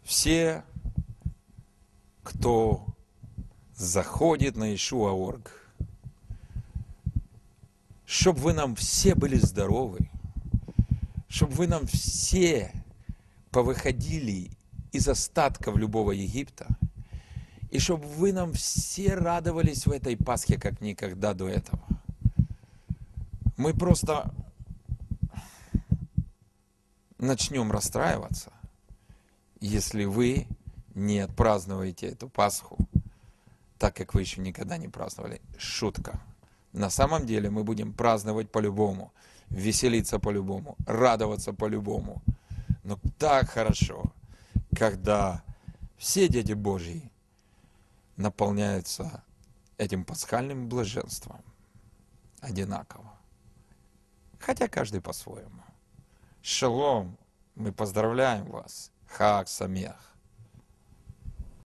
все, кто заходит на ieshua.org, чтобы вы нам все были здоровы, чтобы вы нам все повыходили из остатков любого Египта, и чтобы вы нам все радовались в этой Пасхе, как никогда до этого. Мы просто начнем расстраиваться, если вы не отпразднуете эту Пасху, так как вы еще никогда не праздновали. Шутка. На самом деле мы будем праздновать по-любому, веселиться по-любому, радоваться по-любому. Но так хорошо, когда все дети Божьи наполняются этим пасхальным блаженством одинаково. Хотя каждый по-своему. Шалом, мы поздравляем вас. Хаг Самех.